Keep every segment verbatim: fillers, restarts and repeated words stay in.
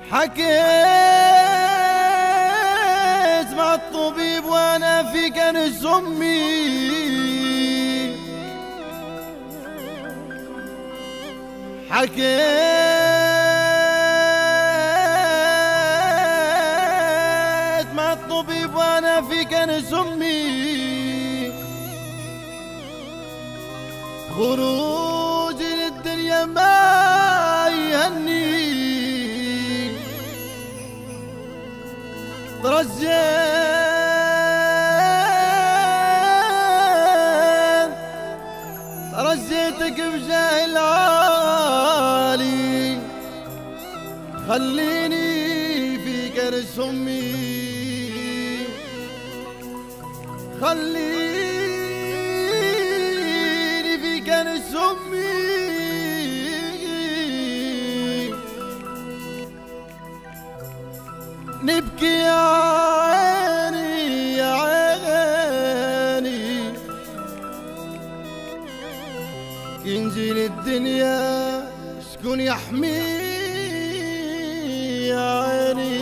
حكيت مع الطبيب وانا في كنز امي، حكيت مع الطبيب وانا في كنز امي. خروجي للدنيا ما يهني، ترجيت ترجيتك بجاه العالي، خليني في كرش امي، خليني في كرش امي. نبكي يا عيني يا عيني، ينزل الدنيا شكون يحميني يا عيني.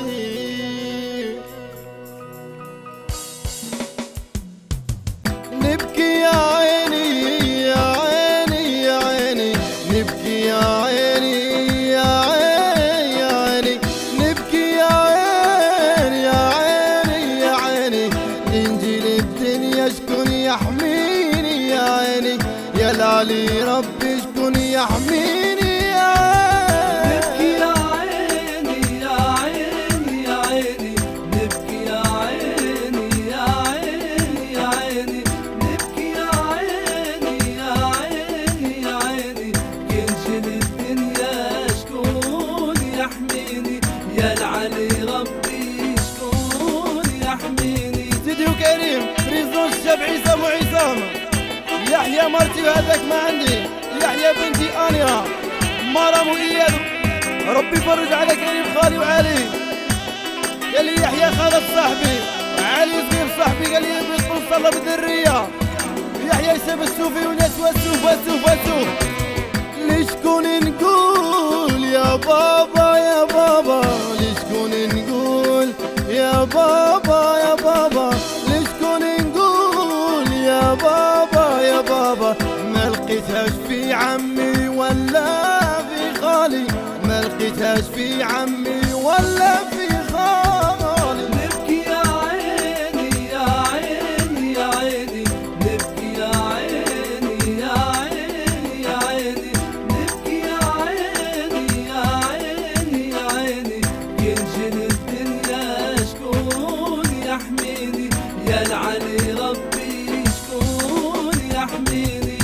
نبكي يا عيني يا عيني يا عيني، نبكي يا عيني يا عيني يا عيني، نبكي يا عيني يا عيني يا عيني. ينزل الدنيا شكون يحميني يا عيني، يا العلي ربي شكون يحميني يا عيني. نبكي يا عيني يا عيني يا عيني، نبكي يا عيني يا عيني يا عيني، نبكي يا عيني يا عيني يا عيني. ينجل الدنيا شكون يحميني، يا العلي ربي شكون يحميني. سيدي وكريم بريزون الشاب عصام وعصام، يحيى مرتي وهذاك ما عندي، يحيى بنتي انيا، مرام واياد. ربي يفرج على كريم خالي وعلي. قال لي يحيى خالد صاحبي، علي صغير صاحبي قال لي بيطل صلى بالذريه. يحيى يسب السوفي وناس وسوف وسوف وسوف. لشكون نقول يا بابا يا بابا، لشكون نقول يا بابا يا بابا، لشكون نقول يا بابا يا بابا. ما لقيتهاش في عمي ولا في خالي، ما لقيتهاش في عمي ولا في خالي. نبكي يا عيني يا عيني يا عيني، نبكي يا عيني يا عيني يا عيني، نبكي يا عيني يا عيني يا عيني. ينجل الدنيا شكون يحميني، يا العلي ربي شكون يحميني.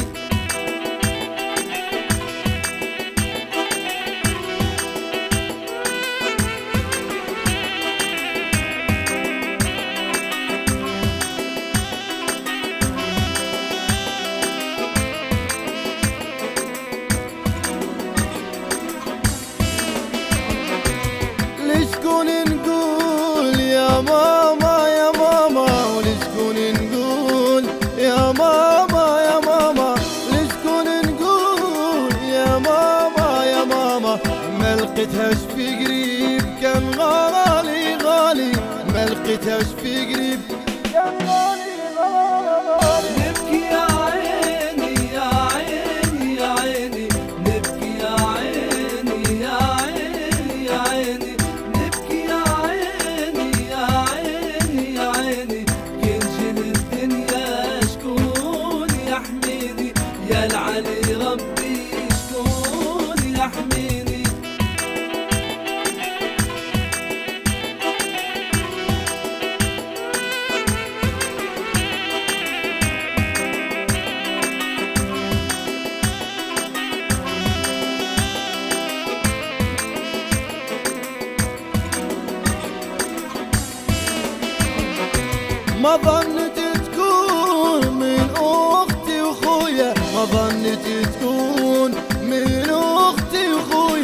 لشكون نقول يا ماما يا ماما، ولشكون نقول يا ماما يا ماما، لشكون نقول يا ماما يا ماما. ما لقيتهاش في قريب كان غالي غالي، ما لقيتهاش في قريب كان غالي غالي. نبكي يا عيني يا عيني يا عيني، نبكي يا عيني يا عيني يا عيني، نبكي يا عيني يا عيني يا عيني. ينجل الدنيا شكون يحميني، يا العلي ربي شكون يحميني. ما ظنيت تكون من اختي وخويا، ما ظنيت تكون من اختي وخويا.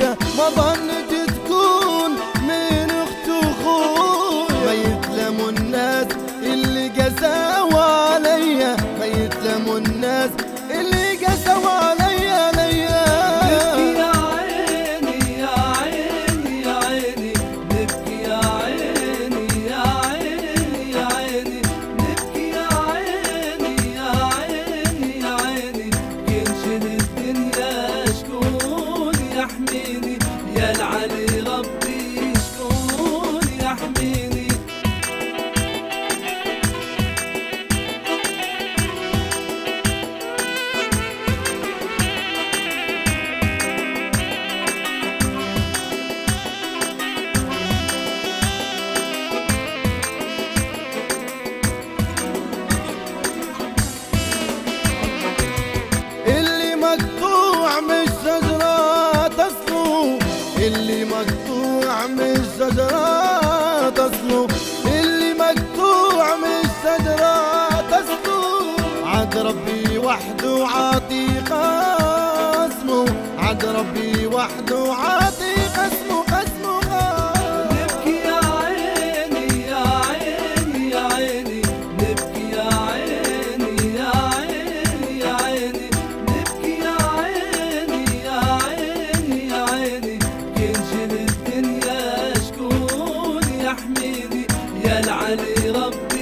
الدنيا شكون يحميني يا العلي ربي شكون يحميني مقطوع من الشجرة تصلو اللي مقطوع من الشجرة تصلو اللي مقطوع من الشجرة تصلو عند ربي وحده عاطي قسمه عند ربي وحده عاطي قسمه قسمه نبكي يا عيني يا عيني يا عيني نبكي يا عيني يا عيني يا عيني يا العلي ربي